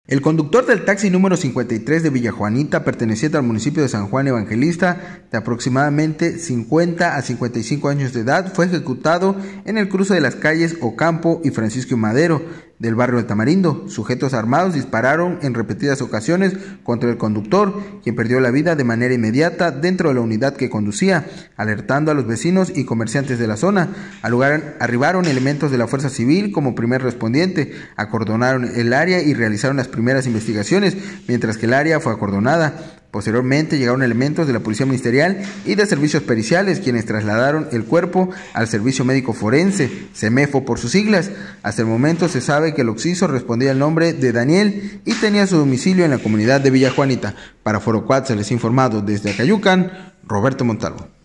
El conductor del taxi número 53 de Villa Juanita, perteneciente al municipio de San Juan Evangelista, de aproximadamente 50 a 55 años de edad, fue ejecutado en el cruce de las calles Ocampo y Francisco y Madero del barrio de Tamarindo. Sujetos armados dispararon en repetidas ocasiones contra el conductor, quien perdió la vida de manera inmediata dentro de la unidad que conducía, alertando a los vecinos y comerciantes de la zona. Al lugar arribaron elementos de la Fuerza Civil como primer respondiente, acordonaron el área y realizaron las primeras investigaciones, mientras que el área fue acordonada. Posteriormente llegaron elementos de la Policía Ministerial y de Servicios Periciales, quienes trasladaron el cuerpo al Servicio Médico Forense, SEMEFO por sus siglas. Hasta el momento se sabe que el occiso respondía al nombre de Daniel y tenía su domicilio en la comunidad de Villa Juanita. Para Foro 4 se les ha informado desde Acayucan, Roberto Montalvo.